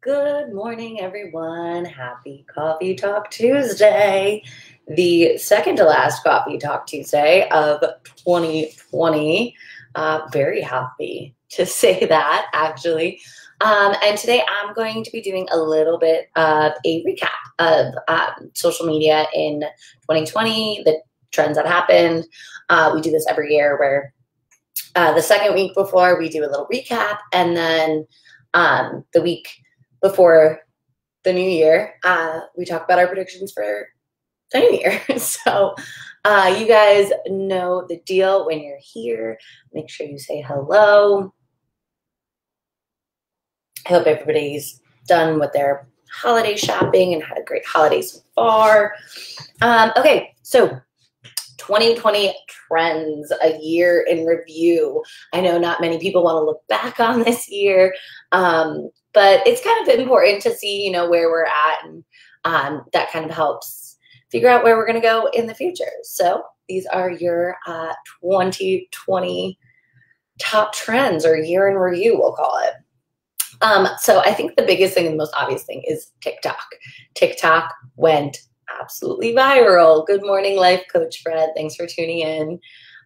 Good morning, everyone. Happy Coffee Talk Tuesday, the second to last Coffee Talk Tuesday of 2020. Very happy to say that, actually. And today I'm going to be doing a little bit of a recap of social media in 2020, the trends that happened. We do this every year where the second week before we do a little recap, and then the week before the new year, we talk about our predictions for the new year. So you guys know the deal. When you're here, make sure you say hello. I hope everybody's done with their holiday shopping and had a great holiday so far. Okay, so 2020 trends, a year in review. I know not many people want to look back on this year, but it's kind of important to see, where we're at, and that kind of helps figure out where we're going to go in the future. So these are your 2020 top trends, or year in review, we'll call it. So I think the biggest thing and the most obvious thing is TikTok. TikTok went absolutely viral. Good morning, Life Coach Fred. Thanks for tuning in.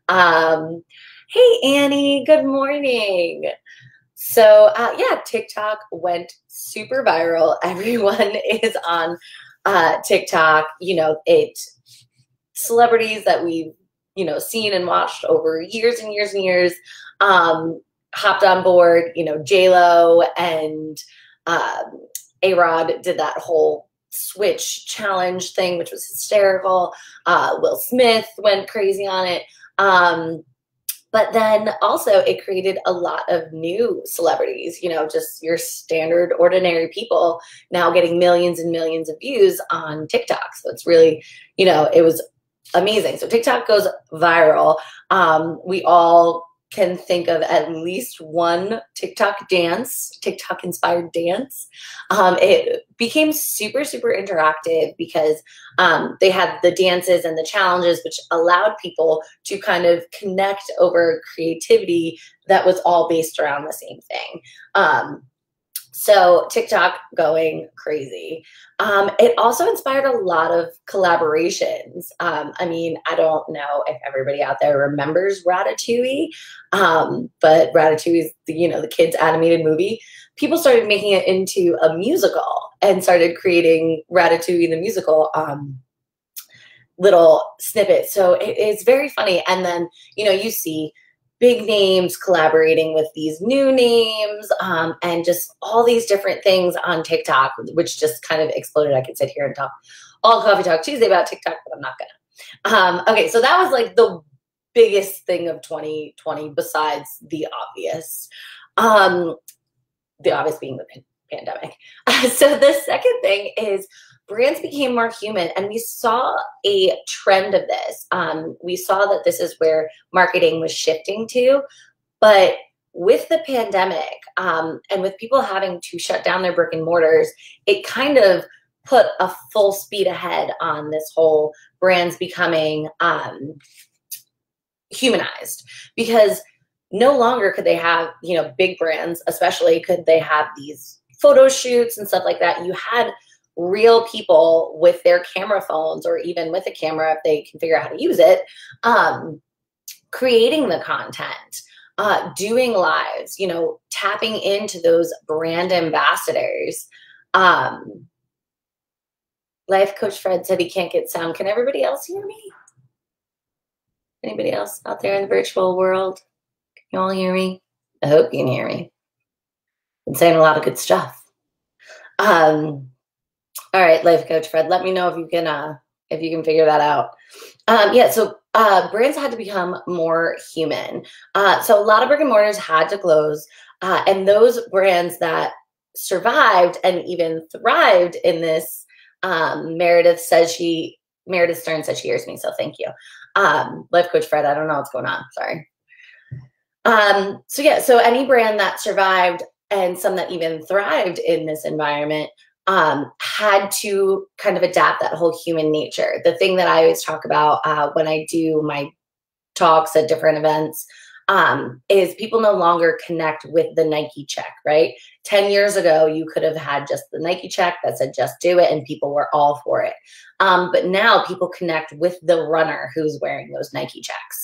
Hey, Annie. Good morning. So yeah, TikTok went super viral. Everyone is on TikTok. Celebrities that we've seen and watched over years and years and years hopped on board. J-Lo and A-Rod did that whole switch challenge thing, which was hysterical. Will Smith went crazy on it. But then also it created a lot of new celebrities, just your standard ordinary people now getting millions and millions of views on TikTok. So it's really, it was amazing. So TikTok goes viral. We all can think of at least one TikTok inspired dance. It became super, super interactive because they had the dances and the challenges, which allowed people to kind of connect over creativity that was all based around the same thing. So TikTok going crazy. It also inspired a lot of collaborations. I don't know if everybody out there remembers Ratatouille, but Ratatouille is the kids' animated movie. People started making it into a musical and started creating Ratatouille the musical little snippets. So it's very funny. And then, you see big names collaborating with these new names, and just all these different things on TikTok, which just kind of exploded. I could sit here and talk all Coffee Talk Tuesday about TikTok, but I'm not gonna. Okay, so that was like the biggest thing of 2020 besides the obvious. The obvious being the pandemic. So the second thing is brands became more human, and we saw a trend of this. We saw that this is where marketing was shifting to, but with the pandemic and with people having to shut down their brick and mortars, it kind of put a full speed ahead on this whole brands becoming humanized, because no longer could they have, big brands, especially could they have these photo shoots and stuff like that. You had real people with their camera phones, or even with a camera if they can figure out how to use it, creating the content, doing lives, tapping into those brand ambassadors. Life Coach Fred said he can't get sound. Can everybody else hear me? Anybody else out there in the virtual world? Can you all hear me? I hope you can hear me. I'm saying a lot of good stuff. All right, Life Coach Fred, let me know if you can figure that out. Yeah, so brands had to become more human. So a lot of brick and mortars had to close, and those brands that survived and even thrived in this, Meredith Stern said she hears me, so thank you. Life Coach Fred, I don't know what's going on, sorry. So yeah, so any brand that survived and some that even thrived in this environment had to kind of adapt that whole human nature. The thing that I always talk about when I do my talks at different events is people no longer connect with the Nike check, right? 10 years ago, you could have had just the Nike check that said, just do it, and people were all for it. But now people connect with the runner who's wearing those Nike checks.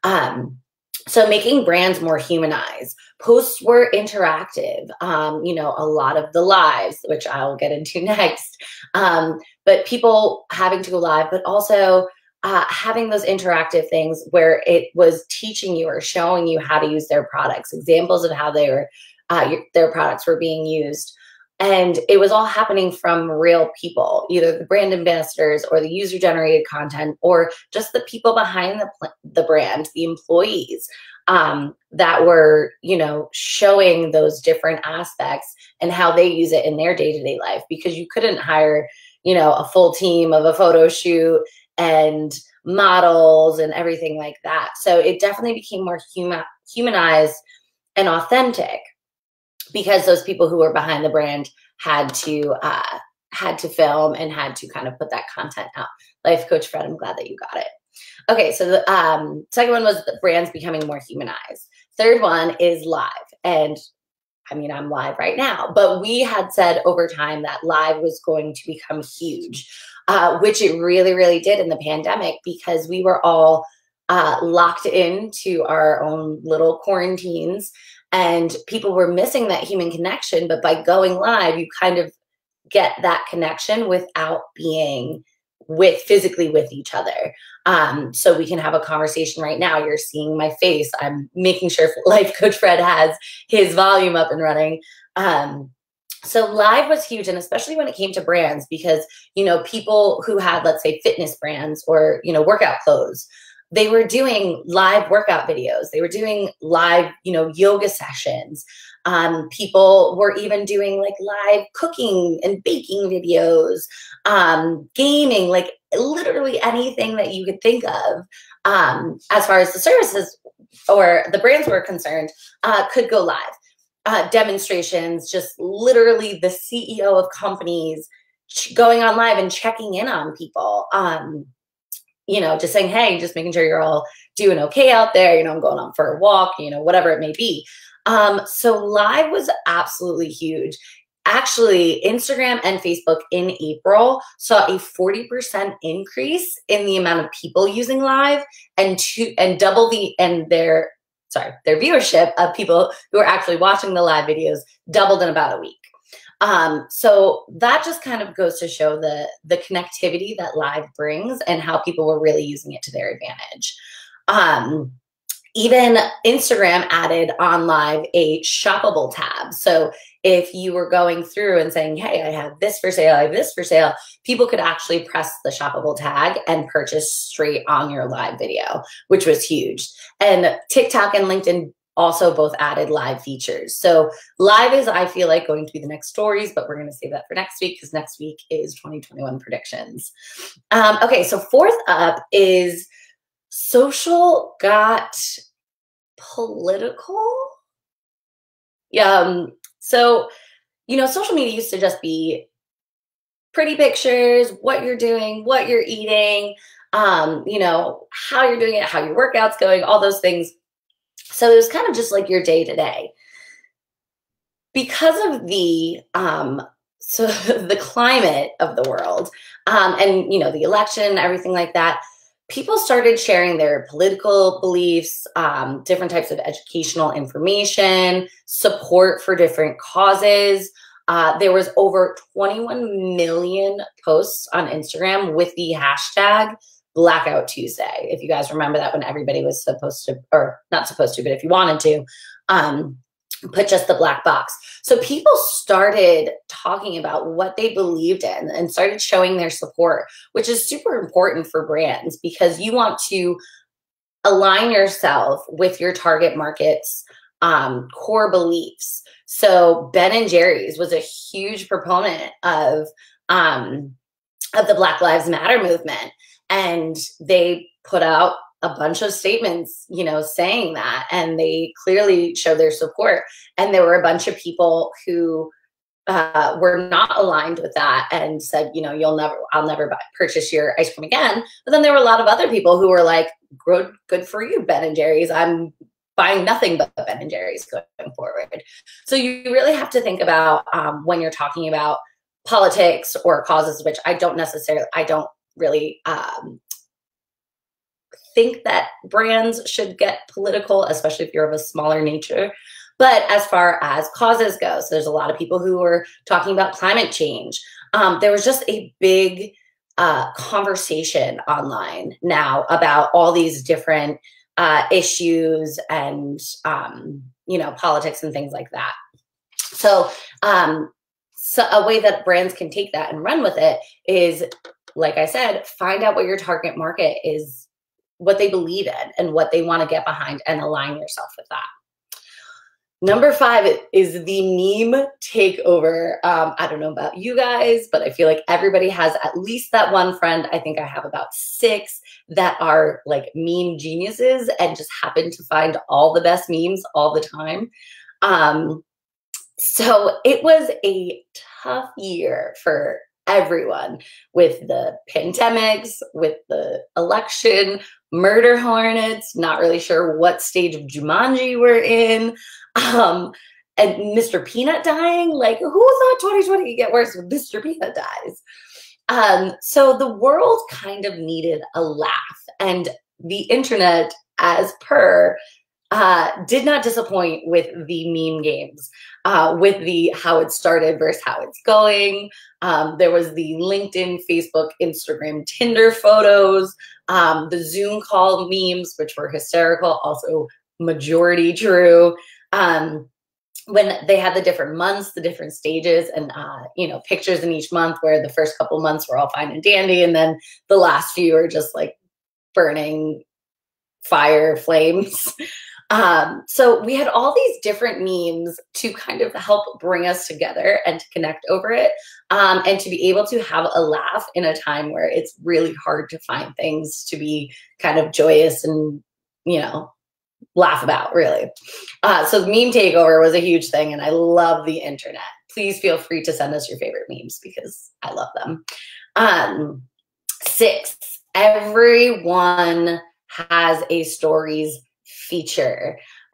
So making brands more humanized. Posts were interactive. You know, a lot of the lives, which I'll get into next, but people having to go live, but also having those interactive things where it was teaching you or showing you how to use their products, examples of how they were, their products were being used. And it was all happening from real people, either the brand ambassadors or the user generated content, or just the people behind the brand, the employees, that were, you know, showing those different aspects and how they use it in their day-to-day life, because you couldn't hire, you know, a full team of a photo shoot and models and everything like that. So it definitely became more humanized and authentic, because those people who were behind the brand had to film and had to kind of put that content out. Life Coach Fred, I'm glad that you got it. Okay, so the second one was the brands becoming more humanized. Third one is live. And I mean, I'm live right now, but we had said over time that live was going to become huge, which it really, really did in the pandemic, because we were all locked into our own little quarantines, and people were missing that human connection. But by going live, you kind of get that connection without being physically with each other. So we can have a conversation right now. You're seeing my face. I'm making sure Life Coach Fred has his volume up and running. So live was huge, and especially when it came to brands, because, you know, people who had, let's say, fitness brands or, you know, workout clothes, they were doing live workout videos. They were doing live, you know, yoga sessions. People were even doing like live cooking and baking videos, gaming, like literally anything that you could think of, as far as the services or the brands were concerned, could go live. Demonstrations, just literally the CEO of companies going on live and checking in on people. You know, just saying, hey, just making sure you're all doing okay out there. You know, I'm going on for a walk, you know, whatever it may be. So live was absolutely huge. Actually, Instagram and Facebook in April saw a 40% increase in the amount of people using live, and double their viewership of people who are actually watching the live videos doubled in about a week. So that just kind of goes to show the connectivity that live brings and how people were really using it to their advantage. Even Instagram added on live a shoppable tab. So if you were going through and saying, hey, I have this for sale, I have this for sale, people could actually press the shoppable tag and purchase straight on your live video, which was huge. And TikTok and LinkedIn also both added live features. So live is, I feel like, going to be the next stories, but we're going to save that for next week, because next week is 2021 predictions. Okay, so fourth up is social got political. So, you know, social media used to just be pretty pictures, what you're doing, what you're eating, you know, how you're doing it, how your workout's going, all those things. So it was kind of just like your day to day. Because of the the climate of the world, and, you know, the election, everything like that, people started sharing their political beliefs, different types of educational information, support for different causes. There was over 21 million posts on Instagram with the hashtag Blackout Tuesday. If you guys remember that, when everybody was supposed to, or not supposed to, but if you wanted to, put just the black box. So people started talking about what they believed in and started showing their support, which is super important for brands, because you want to align yourself with your target market's core beliefs. So Ben & Jerry's was a huge proponent of the Black Lives Matter movement. And they put out a bunch of statements, you know, saying that, and they clearly showed their support. And there were a bunch of people who were not aligned with that and said, you know, I'll never purchase your ice cream again. But then there were a lot of other people who were like, good for you, Ben & Jerry's. I'm buying nothing but Ben and Jerry's going forward. So you really have to think about when you're talking about politics or causes, which I don't really think that brands should get political, especially if you're of a smaller nature. But as far as causes go, so there's a lot of people who are talking about climate change. There was just a big conversation online now about all these different issues and, politics and things like that. So a way that brands can take that and run with it is, like I said, find out what your target market is, what they believe in and what they want to get behind, and align yourself with that. Number 5 is the meme takeover. I don't know about you guys, but I feel like everybody has at least that one friend. I think I have about 6 that are like meme geniuses and just happen to find all the best memes all the time. So it was a tough year for everyone, with the pandemics, with the election, murder hornets, not really sure what stage of Jumanji we're in, and Mr. Peanut dying. Like, who thought 2020 could get worse when Mr. Peanut dies? So the world kind of needed a laugh, and the internet, as per, did not disappoint with the meme games, with the how it started versus how it's going. There was the LinkedIn, Facebook, Instagram, Tinder photos, the Zoom call memes, which were hysterical, also majority true. When they had the different months, the different stages, and pictures in each month, where the first couple months were all fine and dandy, and then the last few are just like burning fire flames. So we had all these different memes to kind of help bring us together and to connect over it, and to be able to have a laugh in a time where it's really hard to find things to be kind of joyous and, laugh about, really. So the meme takeover was a huge thing, and I love the internet. Please feel free to send us your favorite memes because I love them. 6, everyone has a stories feature.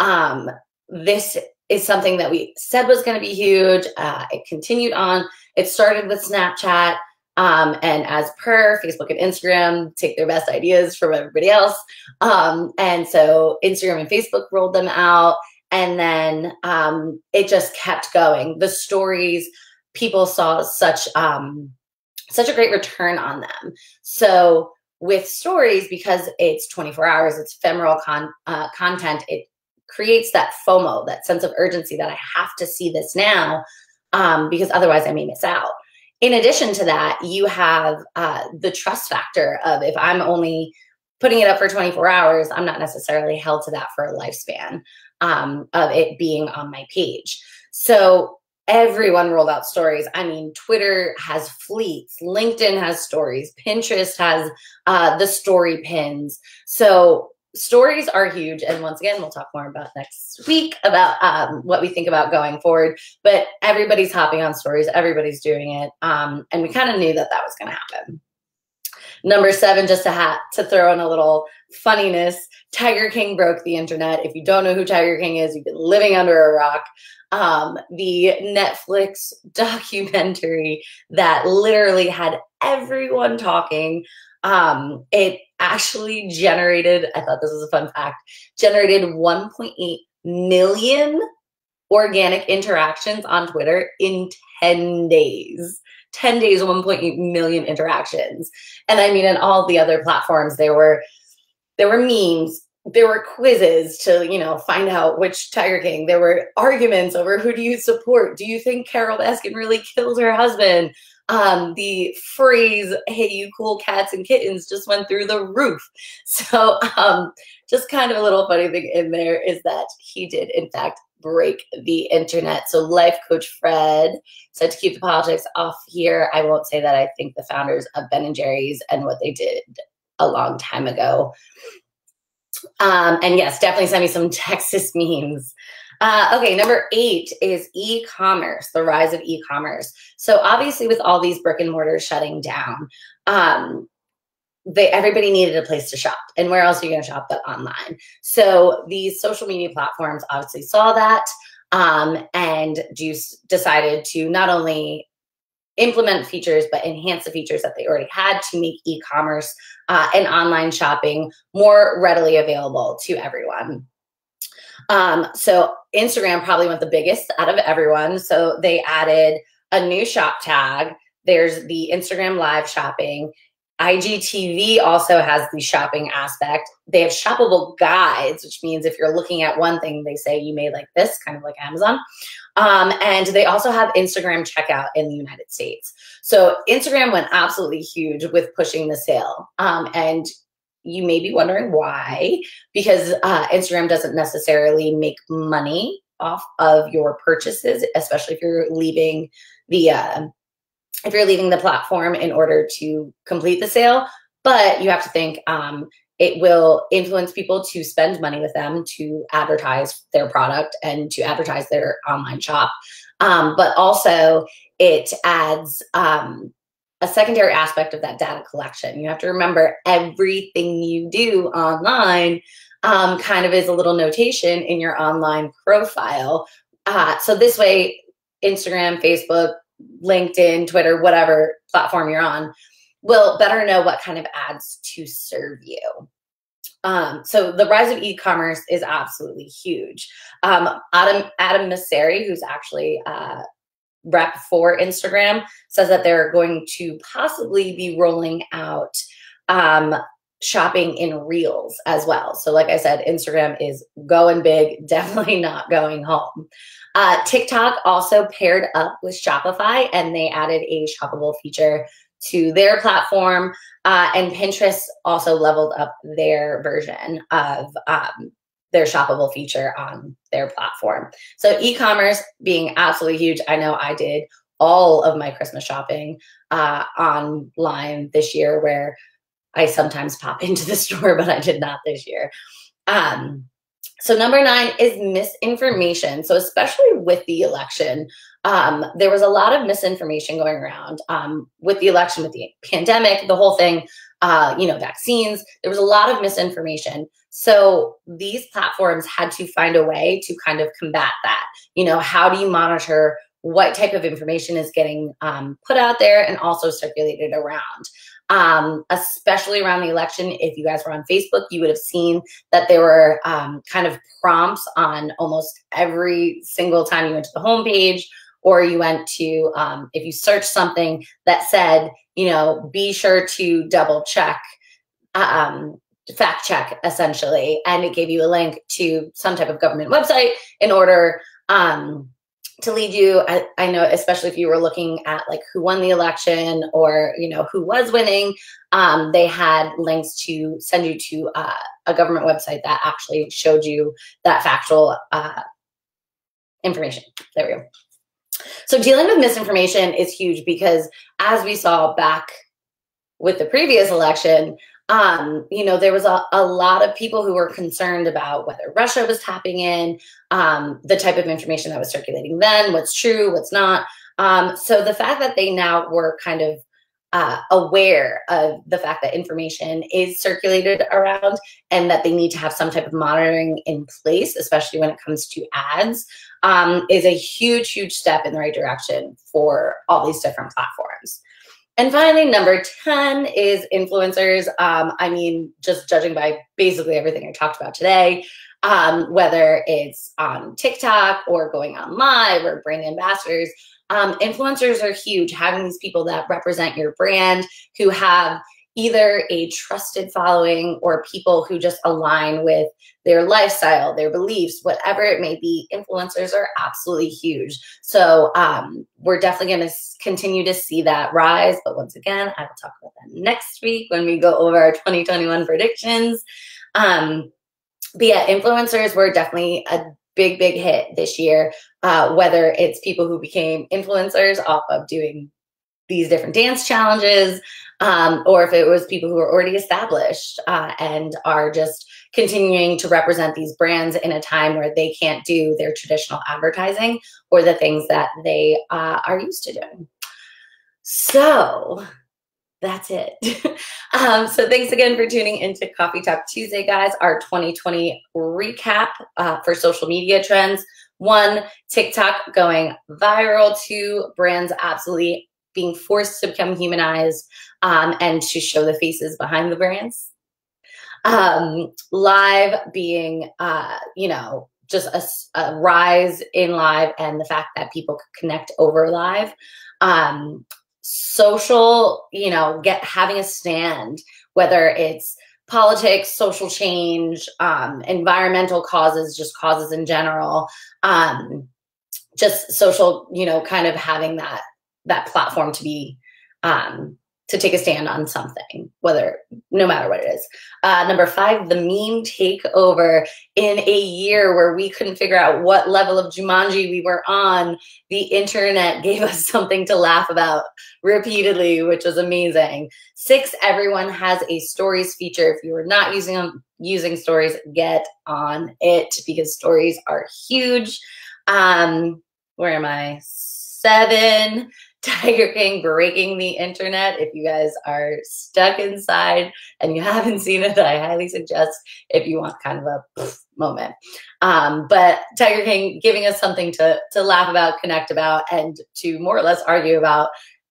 This is something that we said was going to be huge. It continued on. It started with Snapchat. And as per, Facebook and Instagram take their best ideas from everybody else. And so Instagram and Facebook rolled them out. And then it just kept going. The stories, people saw such a great return on them. So with stories, because it's 24 hours, it's ephemeral content, it creates that FOMO, that sense of urgency that I have to see this now, because otherwise I may miss out. In addition to that, you have the trust factor of, if I'm only putting it up for 24 hours, I'm not necessarily held to that for a lifespan of it being on my page. So everyone rolled out stories. I mean, Twitter has fleets, LinkedIn has stories, Pinterest has the story pins. So stories are huge. And once again, we'll talk more about next week about what we think about going forward. But everybody's hopping on stories. Everybody's doing it. And we kind of knew that that was going to happen. Number 7, just to throw in a little funniness, Tiger King broke the internet. If you don't know who Tiger King is, you've been living under a rock. The Netflix documentary that literally had everyone talking. It actually generated, I thought this was a fun fact, generated 1.8 million organic interactions on Twitter in 10 days. 10 days, 1.8 million interactions. And I mean, in all the other platforms, there were memes, there were quizzes to, find out which Tiger King. There were arguments over who do you support? Do you think Carole Baskin really killed her husband? The phrase, hey, you cool cats and kittens, just went through the roof. So just kind of a little funny thing in there is that he did, in fact, break the internet. So life coach Fred said to keep the politics off here. I won't say that I think the founders of Ben & Jerry's and what they did a long time ago. And yes, definitely send me some Texas memes. Okay, number 8 is e-commerce, the rise of e-commerce. So obviously with all these brick and mortars shutting down, everybody needed a place to shop. And where else are you going to shop but online? So these social media platforms obviously saw that, and Juice decided to not only implement features, but enhance the features that they already had to make e-commerce and online shopping more readily available to everyone. So Instagram probably went the biggest out of everyone. So they added a new shop tag. There's the Instagram live shopping. IGTV also has the shopping aspect. They have shoppable guides, which means if you're looking at one thing, they say you may like this, kind of like Amazon. And they also have Instagram checkout in the United States. So Instagram went absolutely huge with pushing the sale. And you may be wondering why, because Instagram doesn't necessarily make money off of your purchases, especially if you're leaving the platform in order to complete the sale. But you have to think it will influence people to spend money with them to advertise their product and to advertise their online shop. But also it adds a secondary aspect of that data collection. You have to remember everything you do online kind of is a little notation in your online profile. So this way, Instagram, Facebook, LinkedIn, Twitter, whatever platform you're on, will better know what kind of ads to serve you. So the rise of e-commerce is absolutely huge. Adam Mosseri, who's actually rep for Instagram, says that they're going to possibly be rolling out shopping in Reels as well. So like I said, Instagram is going big, definitely not going home. TikTok also paired up with Shopify, and they added a shoppable feature to their platform. And Pinterest also leveled up their version of their shoppable feature on their platform. So e-commerce being absolutely huge. I know I did all of my Christmas shopping online this year, where I sometimes pop into the store, but I did not this year. So number 9 is misinformation. So especially with the election, there was a lot of misinformation going around with the election, with the pandemic, the whole thing, vaccines. There was a lot of misinformation. So these platforms had to find a way to kind of combat that. How do you monitor what type of information is getting put out there and also circulated around? Especially around the election. If you guys were on Facebook, you would have seen that there were kind of prompts on almost every single time you went to the homepage, or you went to, if you search something that said, be sure to double check, fact check essentially. And it gave you a link to some type of government website in order to lead you. I know, especially if you were looking at like who won the election or, who was winning, they had links to send you to a government website that actually showed you that factual information. There we go. So dealing with misinformation is huge because, as we saw back with the previous election, there was a lot of people who were concerned about whether Russia was tapping in, the type of information that was circulating then, what's true, what's not. So the fact that they now were kind of aware of the fact that information is circulated around and that they need to have some type of monitoring in place, especially when it comes to ads, is a huge, huge step in the right direction for all these different platforms. And finally, number 10 is influencers. Just judging by basically everything I talked about today, whether it's on TikTok or going on live or brand ambassadors, influencers are huge. Having these people that represent your brand, who have either a trusted following or people who just align with their lifestyle, their beliefs, whatever it may be, influencers are absolutely huge. So we're definitely going to continue to see that rise. But once again, I will talk about that next week when we go over our 2021 predictions. But yeah, influencers were definitely a big, big hit this year, whether it's people who became influencers off of doing these different dance challenges, or if it was people who are already established and are just continuing to represent these brands in a time where they can't do their traditional advertising or the things that they are used to doing. So that's it. So thanks again for tuning into Coffee Talk Tuesday, guys. Our 2020 recap for social media trends. 1, TikTok going viral. 2, brands absolutely being forced to become humanized and to show the faces behind the brands. Live being, just a rise in live, and the fact that people could connect over live. Social, having a stand, whether it's politics, social change, environmental causes, just causes in general, just social, kind of having that platform to be, to take a stand on something, no matter what it is. Number 5, the meme takeover. In a year where we couldn't figure out what level of Jumanji we were on, the internet gave us something to laugh about repeatedly, which was amazing. 6, everyone has a stories feature. If you are not using stories, get on it, because stories are huge. Where am I? 7, Tiger King breaking the internet. If you guys are stuck inside and you haven't seen it, I highly suggest, if you want kind of a moment. But Tiger King giving us something to laugh about, connect about, and to more or less argue about.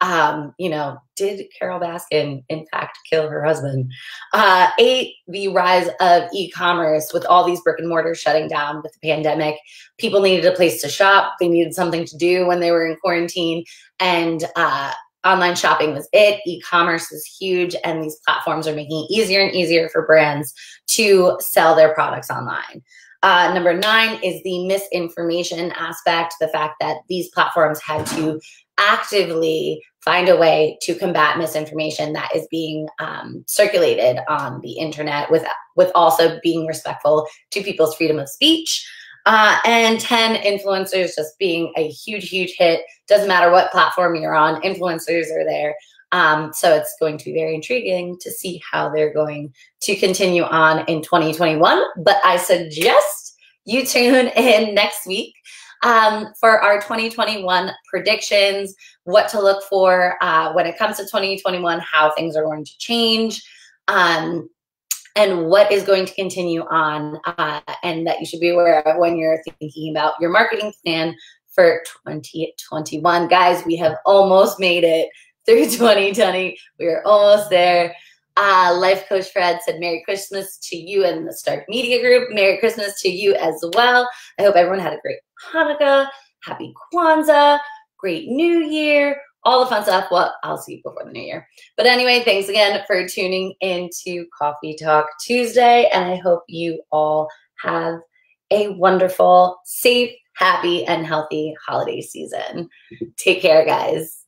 Did Carol Baskin in fact kill her husband? 8, the rise of e-commerce. With all these brick and mortar shutting down with the pandemic, people needed a place to shop. They needed something to do when they were in quarantine, and online shopping was it. E-commerce is huge, and these platforms are making it easier and easier for brands to sell their products online. Number 9 is the misinformation aspect, the fact that these platforms had to actively find a way to combat misinformation that is being circulated on the internet, with also being respectful to people's freedom of speech. And 10, influencers just being a huge, huge hit. Doesn't matter what platform you're on, influencers are there. So it's going to be very intriguing to see how they're going to continue on in 2021. But I suggest you tune in next week for our 2021 predictions, what to look for when it comes to 2021, how things are going to change, and what is going to continue on, and that you should be aware of when you're thinking about your marketing plan for 2021. Guys, we have almost made it through 2020. We are almost there. Life Coach Fred said, Merry Christmas to you and the Stark Media Group. Merry Christmas to you as well. I hope everyone had a great Hanukkah, happy Kwanzaa, great New Year, all the fun stuff. Well, I'll see you before the New Year. But anyway, thanks again for tuning into Coffee Talk Tuesday, and I hope you all have a wonderful, safe, happy, and healthy holiday season. Take care, guys.